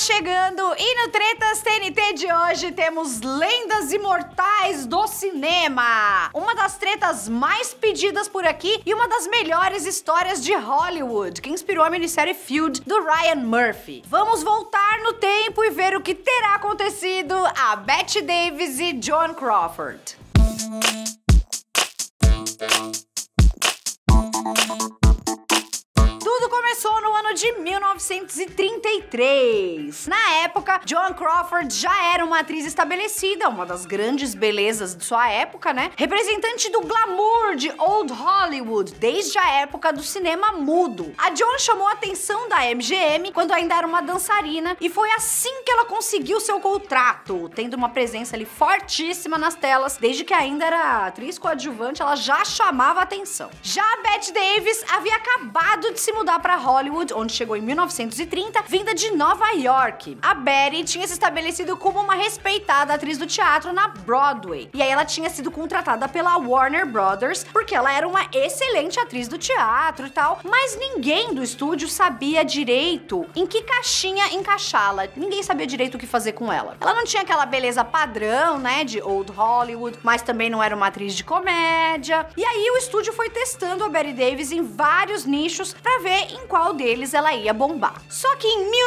chegando e no Tretas TNT de hoje temos lendas imortais do cinema. Uma das tretas mais pedidas por aqui e uma das melhores histórias de Hollywood, que inspirou a minissérie Feud do Ryan Murphy. Vamos voltar no tempo e ver o que terá acontecido a Bette Davis e Joan Crawford. Tudo começou no ano de 1933. Na época, Joan Crawford já era uma atriz estabelecida, uma das grandes belezas de sua época, né? Representante do glamour de Old Hollywood, desde a época do cinema mudo. A Joan chamou a atenção da MGM quando ainda era uma dançarina e foi assim que ela conseguiu seu contrato, tendo uma presença ali fortíssima nas telas. Desde que ainda era atriz coadjuvante, ela já chamava a atenção. Já a Bette Davis havia acabado de se mudar para Hollywood, onde chegou em 1930, vinda de Nova York. A Betty tinha se estabelecido como uma respeitada atriz do teatro na Broadway. E aí ela tinha sido contratada pela Warner Brothers, porque ela era uma excelente atriz do teatro e tal, mas ninguém do estúdio sabia direito em que caixinha encaixá-la. Ninguém sabia direito o que fazer com ela. Ela não tinha aquela beleza padrão, né, de Old Hollywood, mas também não era uma atriz de comédia. E aí o estúdio foi testando a Bette Davis em vários nichos pra ver em qual deles ela ia bombar. Só que em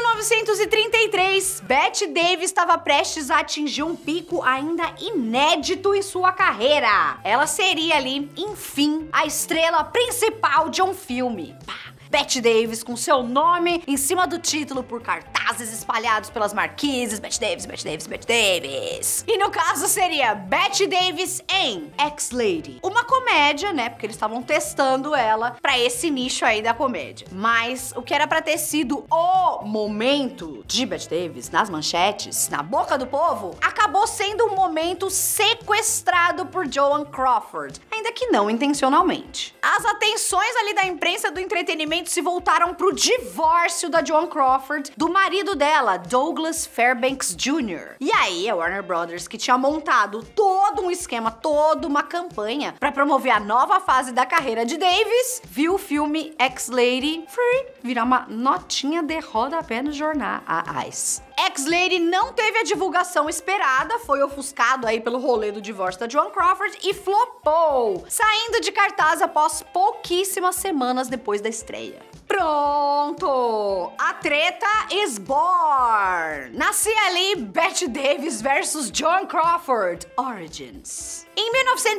1933, Bette Davis estava prestes a atingir um pico ainda inédito em sua carreira. Ela seria ali, enfim, a estrela principal de um filme. Bette Davis com seu nome em cima do título por cartazes espalhados pelas marquises. Bette Davis, Bette Davis, Bette Davis. E no caso seria Bette Davis em Ex-Lady. Uma comédia, né? Porque eles estavam testando ela pra esse nicho aí da comédia. Mas o que era pra ter sido o momento de Bette Davis nas manchetes, na boca do povo, acabou sendo um momento sequestrado por Joan Crawford. Ainda que não intencionalmente. As atenções ali da imprensa do entretenimento se voltaram pro divórcio da Joan Crawford do marido dela, Douglas Fairbanks Jr. E aí a Warner Brothers, que tinha montado todo um esquema, toda uma campanha pra promover a nova fase da carreira de Davis, viu o filme Ex-Lady virar uma notinha de rodapé no jornal Ice. Ex-Lady não teve a divulgação esperada, foi ofuscado aí pelo rolê do divórcio da Joan Crawford e flopou, saindo de cartaz após pouquíssimas semanas depois da estreia. Pronto! A treta is born! Nascia ali Bette Davis versus Joan Crawford Origins. Em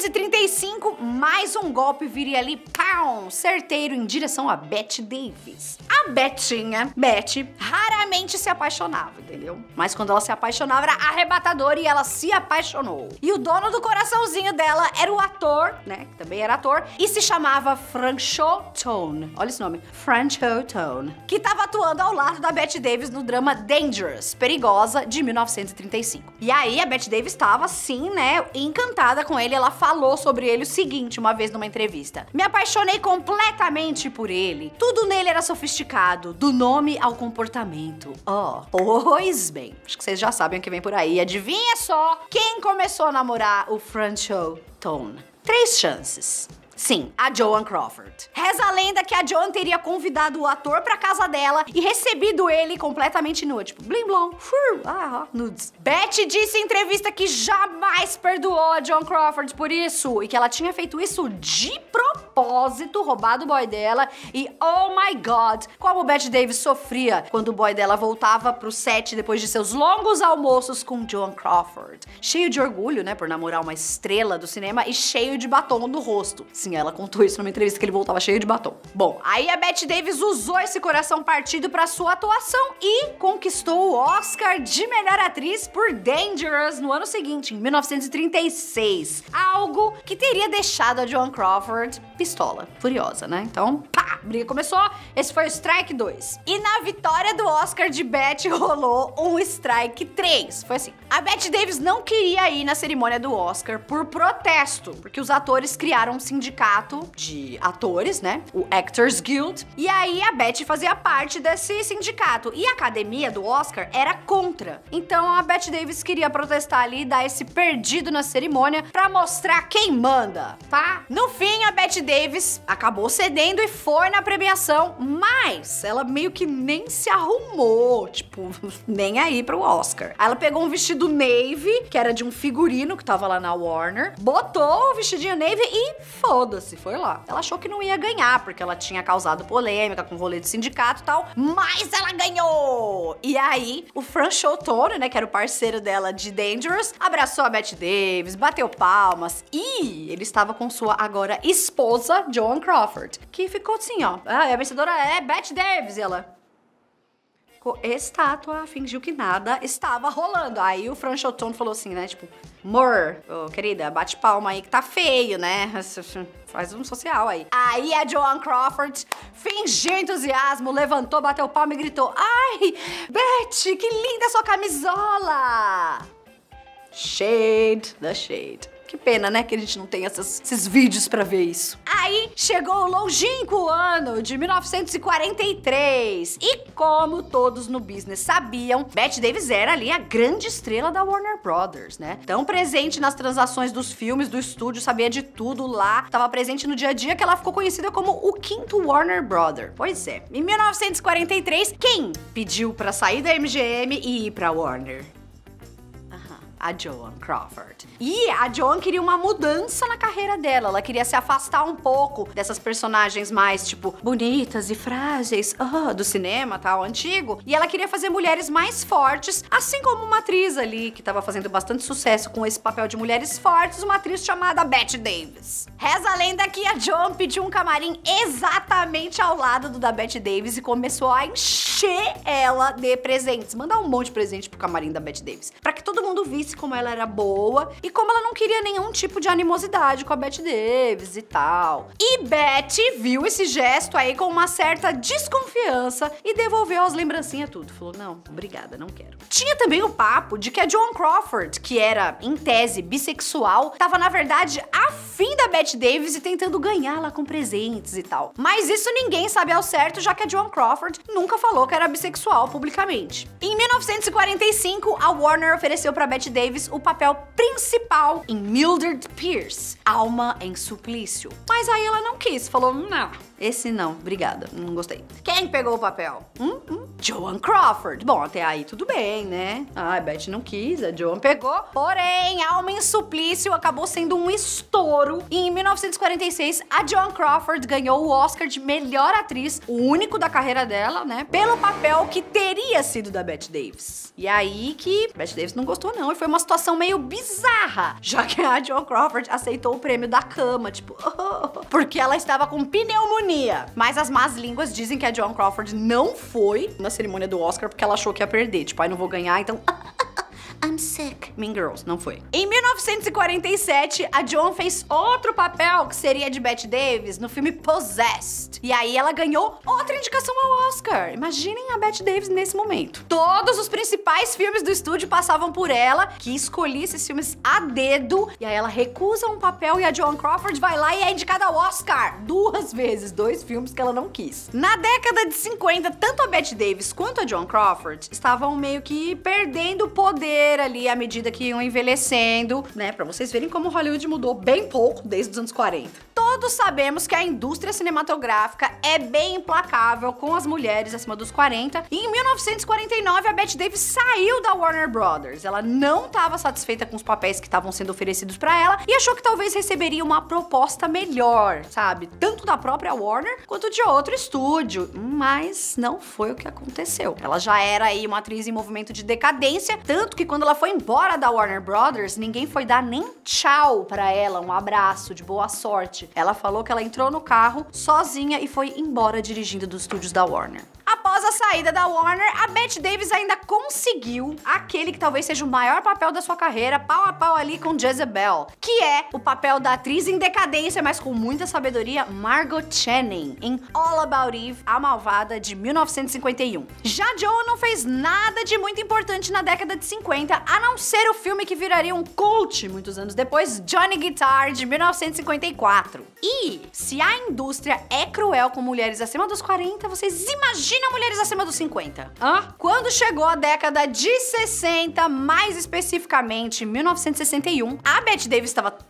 1935, mais um golpe viria ali, pão, certeiro em direção a Bette Davis. A Bettinha, Bette, raramente se apaixonava, entendeu? Mas quando ela se apaixonava era arrebatadora e ela se apaixonou. E o dono do coraçãozinho dela era o ator, né, que também era ator, e se chamava Franchot Tone. Olha esse nome, Franchot Tone, que tava atuando ao lado da Bette Davis no drama Dangerous, Perigosa, de 1935. E aí a Bette Davis tava, assim, né, encantada com ele. Ela falou sobre ele o seguinte uma vez numa entrevista: me apaixonei completamente por ele. Tudo nele era sofisticado, do nome ao comportamento. Pois bem, acho que vocês já sabem o que vem por aí. Adivinha só quem começou a namorar o Franchot Tone? 3 chances. Sim, a Joan Crawford. Reza a lenda que a Joan teria convidado o ator pra casa dela e recebido ele completamente nu, tipo, blim blom, nudes. Bette disse em entrevista que jamais perdoou a Joan Crawford por isso e que ela tinha feito isso de propósito, roubado o boy dela e, oh my god, como Bette Davis sofria quando o boy dela voltava pro set depois de seus longos almoços com Joan Crawford. Cheio de orgulho, né, por namorar uma estrela do cinema e cheio de batom no rosto. Sim, ela contou isso numa entrevista que ele voltava cheio de batom. Bom, aí a Bette Davis usou esse coração partido pra sua atuação e conquistou o Oscar de melhor atriz por Dangerous no ano seguinte, em 1936. Algo que teria deixado a Joan Crawford pistola, furiosa, né? Então, pá, a briga começou, esse foi o Strike 2. E na vitória do Oscar de Bette rolou um Strike 3. Foi assim, a Bette Davis não queria ir na cerimônia do Oscar por protesto, porque os atores criaram um sindicato de atores, né? O Actors Guild. E aí a Bette fazia parte desse sindicato. E a academia do Oscar era contra. Então a Bette Davis queria protestar ali, dar esse perdido na cerimônia pra mostrar quem manda, tá? No fim, a Bette Davis Davis acabou cedendo e foi na premiação, mas ela meio que nem se arrumou, tipo, nem aí pro Oscar. Aí ela pegou um vestido navy, que era de um figurino que tava lá na Warner, botou o vestidinho navy e foda-se, foi lá. Ela achou que não ia ganhar, porque ela tinha causado polêmica com o rolê de sindicato e tal, mas ela ganhou! E aí, o Franchotone, né, que era o parceiro dela de Dangerous, abraçou a Bette Davis, bateu palmas e ele estava com sua agora esposa, Joan Crawford, que ficou assim, ó. A vencedora é Bette Davis, e ela ficou estátua, fingiu que nada estava rolando. Aí o Franchotone falou assim, né, tipo, amor, querida, bate palma aí que tá feio, né? Faz um social aí. Aí a Joan Crawford fingiu entusiasmo, levantou, bateu palma e gritou, ai, Bette, que linda sua camisola! Shade, the shade. Que pena, né, que a gente não tem esses vídeos pra ver isso. Aí chegou o longínquo ano de 1943. E como todos no business sabiam, Bette Davis era ali a grande estrela da Warner Brothers, né? Tão presente nas transações dos filmes, do estúdio, sabia de tudo lá. Tava presente no dia a dia que ela ficou conhecida como o quinto Warner Brother. Pois é. Em 1943, quem pediu pra sair da MGM e ir pra Warner? A Joan Crawford. E a Joan queria uma mudança na carreira dela. Ela queria se afastar um pouco dessas personagens mais, tipo, bonitas e frágeis do cinema, tal, antigo. E ela queria fazer mulheres mais fortes, assim como uma atriz ali, que tava fazendo bastante sucesso com esse papel de mulheres fortes, uma atriz chamada Bette Davis. Reza a lenda que a Joan pediu um camarim exatamente ao lado do da Bette Davis e começou a encher ela de presentes. Mandar um monte de presente pro camarim da Bette Davis. Pra que todo mundo visse como ela era boa e como ela não queria nenhum tipo de animosidade com a Bette Davis e tal. E Bette viu esse gesto aí com uma certa desconfiança e devolveu as lembrancinhas tudo. Falou, não, obrigada, não quero. Tinha também o papo de que a Joan Crawford, que era, em tese, bissexual, tava, na verdade, afim da Bette Davis e tentando ganhá-la com presentes e tal. Mas isso ninguém sabe ao certo, já que a Joan Crawford nunca falou que era bissexual publicamente. Em 1945, a Warner ofereceu pra Bette Davis o papel principal em Mildred Pierce, Alma em Suplício. Mas aí ela não quis, falou, não, esse não, obrigada, não gostei. Quem pegou o papel? Joan Crawford. Bom, até aí tudo bem, né? A Bette não quis, a Joan pegou. Porém, Alma em Suplício acabou sendo um estouro. E em 1946, a Joan Crawford ganhou o Oscar de melhor atriz, o único da carreira dela, né? Pelo papel que teria sido da Bette Davis. E aí que Bette Davis não gostou não, e foi uma situação meio bizarra, já que a Joan Crawford aceitou o prêmio da cama, tipo, porque ela estava com pneumonia. Mas as más línguas dizem que a Joan Crawford não foi na cerimônia do Oscar porque ela achou que ia perder, tipo, ai, não vou ganhar, então I'm sick. Mean Girls, não foi. Em 1947, a Joan fez outro papel, que seria de Bette Davis, no filme Possessed. E aí ela ganhou outra indicação ao Oscar. Imaginem a Bette Davis nesse momento. Todos os principais filmes do estúdio passavam por ela, que escolhia esses filmes a dedo. E aí ela recusa um papel e a Joan Crawford vai lá e é indicada ao Oscar 2 vezes, 2 filmes que ela não quis. Na década de 50, tanto a Bette Davis quanto a Joan Crawford estavam meio que perdendo o poder ali à medida que iam envelhecendo, né? Pra vocês verem como Hollywood mudou bem pouco desde os anos 40. Todos sabemos que a indústria cinematográfica é bem implacável com as mulheres acima dos 40. E em 1949, a Bette Davis saiu da Warner Brothers. Ela não estava satisfeita com os papéis que estavam sendo oferecidos pra ela e achou que talvez receberia uma proposta melhor, sabe? Tanto da própria Warner quanto de outro estúdio. Mas não foi o que aconteceu. Ela já era aí uma atriz em movimento de decadência, tanto que quando ela foi embora da Warner Brothers, ninguém foi dar nem tchau pra ela, um abraço de boa sorte. Ela falou que ela entrou no carro sozinha e foi embora dirigindo dos estúdios da Warner. Após a saída da Warner, a Bette Davis ainda conseguiu aquele que talvez seja o maior papel da sua carreira, pau a pau ali com Jezebel, que é o papel da atriz em decadência, mas com muita sabedoria, Margot Channing, em All About Eve, A Malvada, de 1951. Já Joan não fez nada de muito importante na década de 50, a não ser o filme que viraria um cult muitos anos depois, Johnny Guitar, de 1954. E se a indústria é cruel com mulheres acima dos 40, vocês imaginam mulheres acima dos 50? Quando chegou a década de 60, mais especificamente 1961, a Bette Davis estava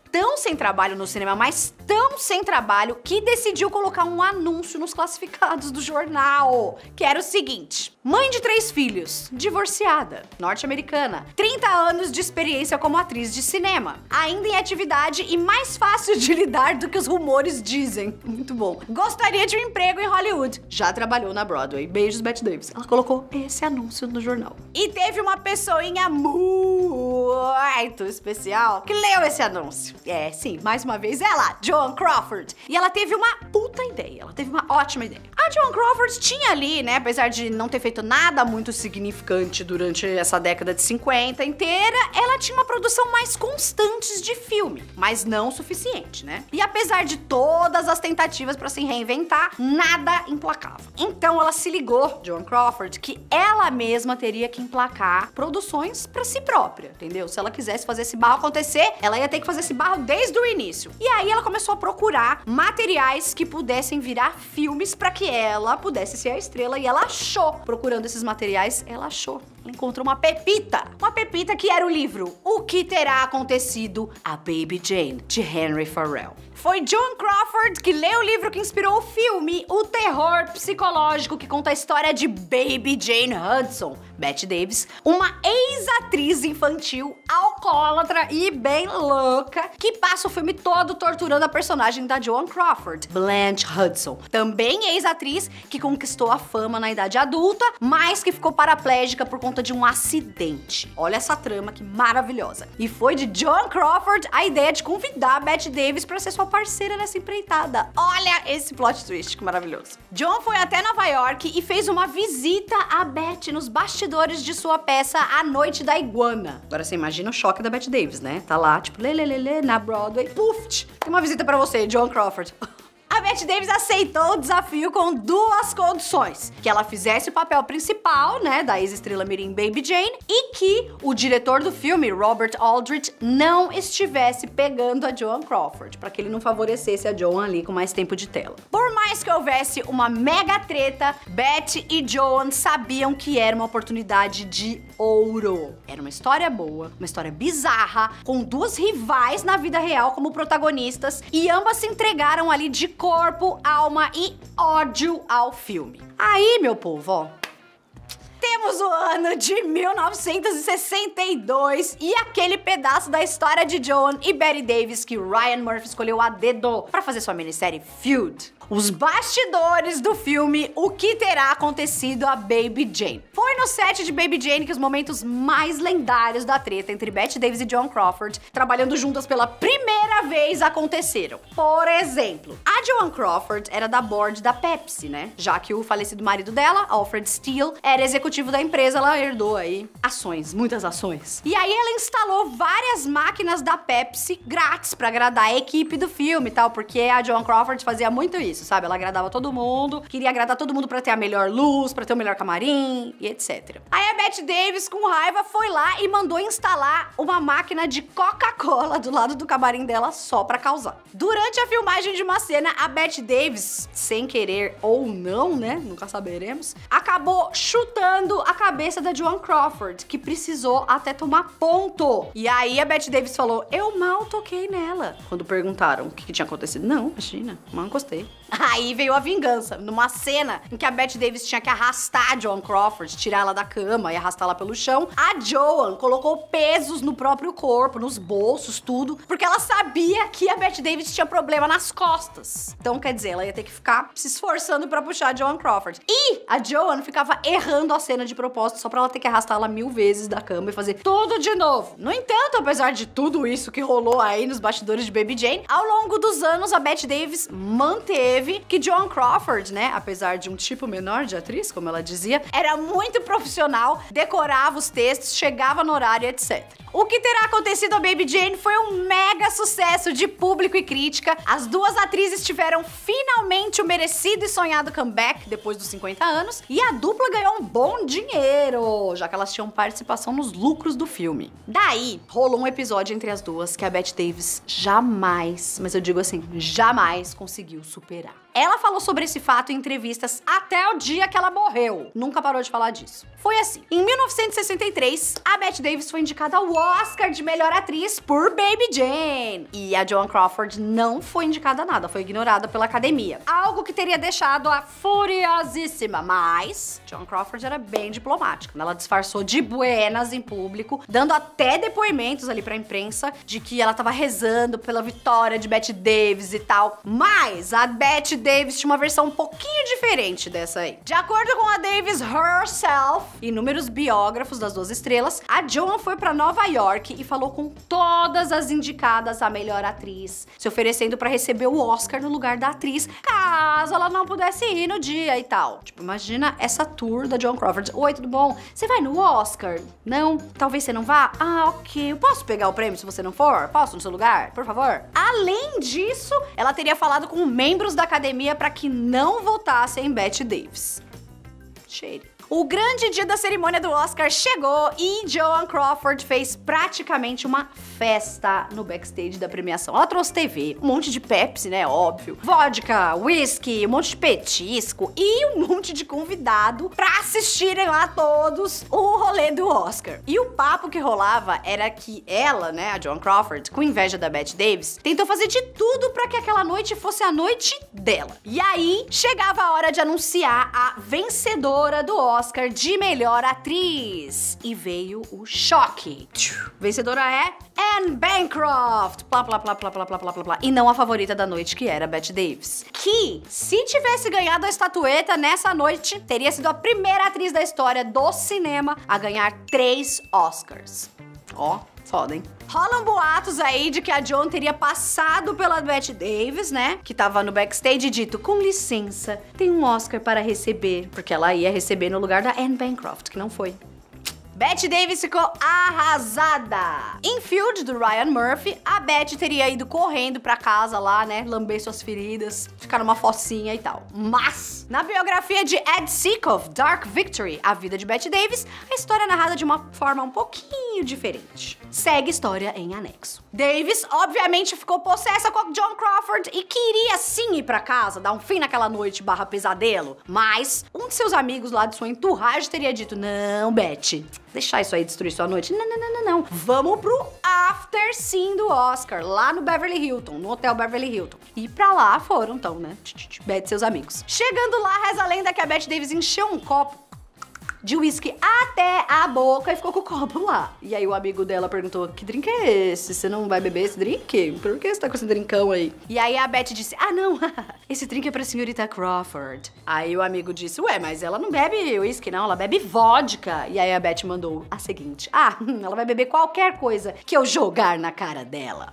tão sem trabalho no cinema, mas tão sem trabalho, que decidiu colocar um anúncio nos classificados do jornal, que era o seguinte: mãe de 3 filhos, divorciada, norte-americana, 30 anos de experiência como atriz de cinema, ainda em atividade e mais fácil de lidar do que os rumores dizem. Muito bom. Gostaria de um emprego em Hollywood. Já trabalhou na Broadway. Beijos, Bette Davis. Ela colocou esse anúncio no jornal. E teve uma pessoinha muito especial que leu esse anúncio. É, sim, mais uma vez ela, Joan Crawford. E ela teve uma puta ideia. Ela teve uma ótima ideia. A Joan Crawford tinha ali, né, apesar de não ter feito nada muito significante durante essa década de 50 inteira, ela tinha uma produção mais constante de filme, mas não o suficiente, né? E apesar de todas as tentativas pra se reinventar, nada emplacava. Então ela se ligou, Joan Crawford, que ela mesma teria que emplacar produções pra si própria, entendeu? Se ela quisesse fazer esse barro acontecer, ela ia ter que fazer esse barro desde o início. E aí ela começou a procurar materiais que pudessem virar filmes pra que ela pudesse ser a estrela, e ela achou. Procurando esses materiais, ela achou. Ela encontrou uma pepita. Uma pepita que era o livro O Que Terá Acontecido a Baby Jane, de Henry Farrell. Foi Joan Crawford que leu o livro que inspirou o filme, o terror psicológico que conta a história de Baby Jane Hudson, Bette Davis, uma ex-atriz infantil alcoólatra e bem louca, que passa o filme todo torturando a personagem da Joan Crawford, Blanche Hudson, também ex-atriz que conquistou a fama na idade adulta, mas que ficou paraplégica por conta de um acidente. Olha essa trama que maravilhosa. E foi de Joan Crawford a ideia de convidar a Bette Davis para ser sua parceira nessa empreitada. Olha esse plot twist que maravilhoso. Joan foi até Nova York e fez uma visita a Bette nos bastidores de sua peça A Noite da Iguana. Agora você imagina o choque da Bette Davis, né? Tá lá, tipo, lelelele, na Broadway. Puf! Tem uma visita pra você, Joan Crawford. A Bette Davis aceitou o desafio com 2 condições: que ela fizesse o papel principal, né, da ex-estrela mirim Baby Jane, e que o diretor do filme, Robert Aldrich, não estivesse pegando a Joan Crawford, para que ele não favorecesse a Joan ali com mais tempo de tela. Por mais que houvesse uma mega treta, Bette e Joan sabiam que era uma oportunidade de ouro. Era uma história boa, uma história bizarra, com 2 rivais na vida real como protagonistas, e ambas se entregaram ali de corpo, alma e ódio ao filme. Aí, meu povo, ó, temos o ano de 1962 e aquele pedaço da história de Joan e Bette Davis que Ryan Murphy escolheu a dedo para fazer sua minissérie Feud. Os bastidores do filme O Que Terá Acontecido a Baby Jane. Foi no set de Baby Jane que os momentos mais lendários da treta entre Bette Davis e Joan Crawford, trabalhando juntas pela primeira vez, aconteceram. Por exemplo, a Joan Crawford era da board da Pepsi, né? Já que o falecido marido dela, Alfred Steele, era executivo da empresa, ela herdou aí ações, muitas ações. E aí ela instalou várias máquinas da Pepsi grátis pra agradar a equipe do filme e tal, porque a Joan Crawford fazia muito isso, sabe? Ela agradava todo mundo, queria agradar todo mundo pra ter a melhor luz, pra ter o melhor camarim e etc. Aí a Bette Davis, com raiva, foi lá e mandou instalar uma máquina de Coca-Cola do lado do camarim dela só pra causar. Durante a filmagem de uma cena, a Bette Davis, sem querer ou não, né? Nunca saberemos, acabou chutando a cabeça da Joan Crawford, que precisou até tomar ponto. E aí a Bette Davis falou: eu mal toquei nela. Quando perguntaram o que tinha acontecido, não, imagina, mal encostei. Aí veio a vingança, numa cena em que a Bette Davis tinha que arrastar a Joan Crawford, tirá-la da cama e arrastá-la pelo chão. A Joan colocou pesos no próprio corpo, nos bolsos, tudo, porque ela sabia que a Bette Davis tinha problema nas costas. Então, quer dizer, ela ia ter que ficar se esforçando pra puxar a Joan Crawford. E a Joan ficava errando a cena de propósito, só pra ela ter que arrastá-la 1000 vezes da cama e fazer tudo de novo. No entanto, apesar de tudo isso que rolou aí nos bastidores de Baby Jane, ao longo dos anos a Bette Davis manteve que Joan Crawford, né, apesar de um tipo menor de atriz, como ela dizia, era muito profissional, decorava os textos, chegava no horário, etc. O Que Terá Acontecido a Baby Jane foi um mega sucesso de público e crítica. As 2 atrizes tiveram finalmente o merecido e sonhado comeback depois dos 50 anos, e a dupla ganhou um bom dinheiro, já que elas tinham participação nos lucros do filme. Daí, rolou um episódio entre as duas que a Bette Davis jamais, mas eu digo assim, jamais conseguiu superar. Ela falou sobre esse fato em entrevistas até o dia que ela morreu. Nunca parou de falar disso. Foi assim. Em 1963, a Bette Davis foi indicada ao Oscar de melhor atriz por Baby Jane. E a Joan Crawford não foi indicada a nada, foi ignorada pela academia. Algo que teria deixado-a furiosíssima, mas Joan Crawford era bem diplomática. Ela disfarçou de buenas em público, dando até depoimentos ali pra imprensa de que ela tava rezando pela vitória de Bette Davis e tal. Mas a Bette Davis tinha uma versão um pouquinho diferente dessa aí. De acordo com a Davis herself, inúmeros biógrafos das duas estrelas, a Joan foi pra Nova York e falou com todas as indicadas a melhor atriz, se oferecendo pra receber o Oscar no lugar da atriz, caso ela não pudesse ir no dia e tal. Tipo, imagina essa tour da Joan Crawford. Oi, tudo bom? Você vai no Oscar? Não? Talvez você não vá? Ah, ok. Eu posso pegar o prêmio se você não for? Posso no seu lugar? Por favor? Além disso, ela teria falado com membros da academia pra que não votassem em Bette Davis. Cheiro. O grande dia da cerimônia do Oscar chegou e Joan Crawford fez praticamente uma festa no backstage da premiação. Ela trouxe TV, um monte de Pepsi, né, óbvio, vodka, whisky, um monte de petisco e um monte de convidado pra assistirem lá todos o rolê do Oscar. E o papo que rolava era que ela, né, a Joan Crawford, com inveja da Bette Davis, tentou fazer de tudo pra que aquela noite fosse a noite dela. E aí, chegava a hora de anunciar a vencedora do Oscar de melhor atriz. E veio o choque. Vencedora é Anne Bancroft. Plá, plá, plá, plá, plá, plá, plá, plá. E não a favorita da noite, que era Bette Davis. Que, se tivesse ganhado a estatueta nessa noite, teria sido a primeira atriz da história do cinema a ganhar 3 Oscars. Ó, foda, hein? Rolam boatos aí de que a Joan teria passado pela Bette Davis, né? Que tava no backstage e dito, com licença, tem um Oscar para receber. Porque ela ia receber no lugar da Anne Bancroft, que não foi. Bette Davis ficou arrasada. Em Field, do Ryan Murphy, a Bette teria ido correndo pra casa lá, né, lamber suas feridas, ficar numa focinha e tal. Mas, na biografia de Ed Seekov, Dark Victory, A Vida de Bette Davis, a história é narrada de uma forma um pouquinho diferente. Segue história em anexo. Davis, obviamente, ficou possessa com a Joan Crawford e queria sim ir pra casa, dar um fim naquela noite barra pesadelo. Mas, um de seus amigos lá de sua entourage teria dito, não, Bette, deixar isso aí destruir sua noite? Não, não, não, não, não. Vamos pro after scene do Oscar, lá no Beverly Hilton, no Hotel Beverly Hilton. E pra lá foram, então, né? Bette e seus amigos. Chegando lá, reza a lenda que a Bette Davis encheu um copo de uísque até a boca e ficou com o copo lá. E aí o amigo dela perguntou, que drink é esse? Você não vai beber esse drink? Por que você tá com esse drinkão aí? E aí a Bette disse, ah não, esse drink é pra senhorita Crawford. Aí o amigo disse, ué, mas ela não bebe uísque não, ela bebe vodka. E aí a Bette mandou a seguinte, ela vai beber qualquer coisa que eu jogar na cara dela.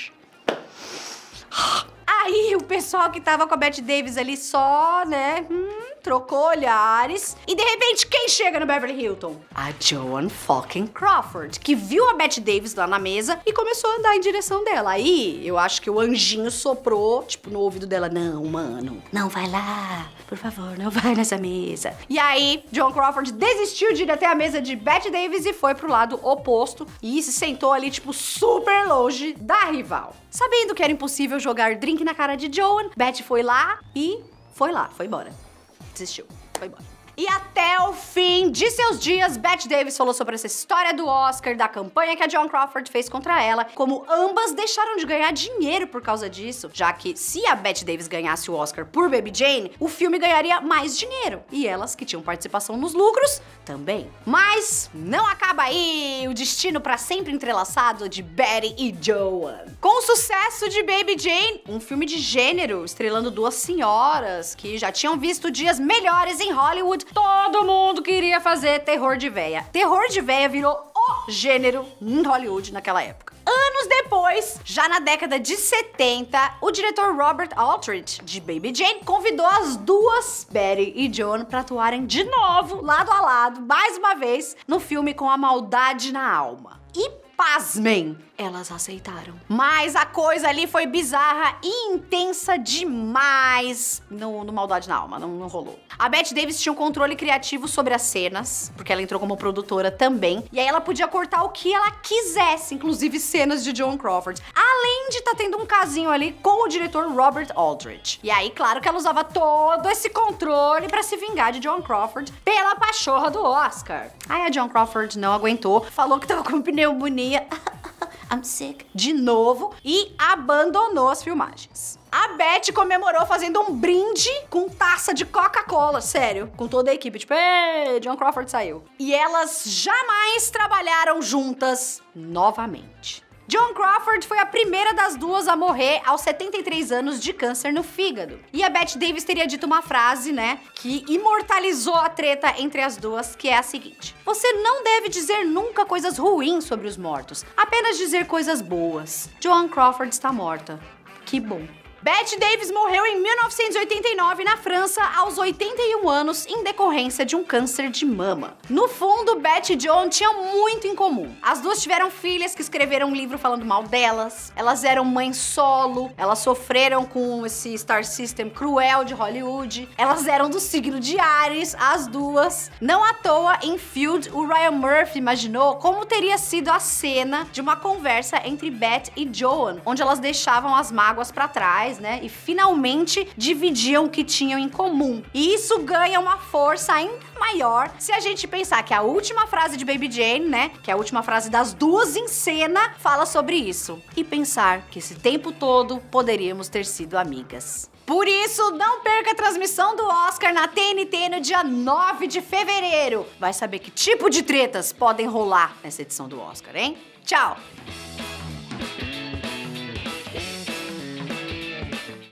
Aí o pessoal que tava com a Bette Davis ali só, né, trocou olhares. E de repente, quem chega no Beverly Hilton? A Joan fucking Crawford, que viu a Bette Davis lá na mesa e começou a andar em direção dela. Aí, eu acho que o anjinho soprou, tipo, no ouvido dela. Não, mano, não vai lá. Por favor, não vai nessa mesa. E aí, Joan Crawford desistiu de ir até a mesa de Bette Davis e foi pro lado oposto. E se sentou ali, tipo, super longe da rival. Sabendo que era impossível jogar drink na cara de Joan, Bette foi lá, foi embora. Desistiu, foi embora. E até o fim de seus dias, Bette Davis falou sobre essa história do Oscar, da campanha que a Joan Crawford fez contra ela, como ambas deixaram de ganhar dinheiro por causa disso, já que se a Bette Davis ganhasse o Oscar por Baby Jane, o filme ganharia mais dinheiro, e elas, que tinham participação nos lucros, também. Mas não acaba aí o destino pra sempre entrelaçado de Bette e Joan. Com o sucesso de Baby Jane, um filme de gênero, estrelando duas senhoras que já tinham visto dias melhores em Hollywood, todo mundo queria fazer terror de véia. Terror de véia virou o gênero em Hollywood naquela época. Anos depois, já na década de 70, o diretor Robert Aldrich, de Baby Jane, convidou as duas, Bette e Joan, pra atuarem de novo, lado a lado, mais uma vez, no filme Com a Maldade na Alma. E pasmem, elas aceitaram. Mas a coisa ali foi bizarra e intensa demais. No Maldade na Alma, não rolou. A Bette Davis tinha um controle criativo sobre as cenas, porque ela entrou como produtora também. E aí ela podia cortar o que ela quisesse, inclusive cenas de Joan Crawford. Além de estar tendo um casinho ali com o diretor Robert Aldrich. E aí, claro que ela usava todo esse controle pra se vingar de Joan Crawford pela pachorra do Oscar. Aí a Joan Crawford não aguentou, falou que tava com pneumonia. I'm sick. De novo, e abandonou as filmagens. A Bette comemorou fazendo um brinde com taça de Coca-Cola, sério, com toda a equipe, tipo, ei, Joan Crawford saiu. E elas jamais trabalharam juntas novamente. Joan Crawford foi a primeira das duas a morrer aos 73 anos de câncer no fígado. E a Bette Davis teria dito uma frase, né, que imortalizou a treta entre as duas, que é a seguinte: você não deve dizer nunca coisas ruins sobre os mortos, apenas dizer coisas boas. Joan Crawford está morta. Que bom. Bette Davis morreu em 1989 na França aos 81 anos em decorrência de um câncer de mama. No fundo, Bette e Joan tinham muito em comum. As duas tiveram filhas que escreveram um livro falando mal delas, elas eram mães solo, elas sofreram com esse Star System cruel de Hollywood, elas eram do signo de Áries, as duas. Não à toa, em Feud, o Ryan Murphy imaginou como teria sido a cena de uma conversa entre Bette e Joan, onde elas deixavam as mágoas pra trás, né? E finalmente dividiam o que tinham em comum. E isso ganha uma força ainda maior se a gente pensar que a última frase de Baby Jane, né? Que é a última frase das duas em cena, fala sobre isso. E pensar que esse tempo todo poderíamos ter sido amigas. Por isso, não perca a transmissão do Oscar na TNT no dia 9 de fevereiro. Vai saber que tipo de tretas podem rolar nessa edição do Oscar, hein? Tchau!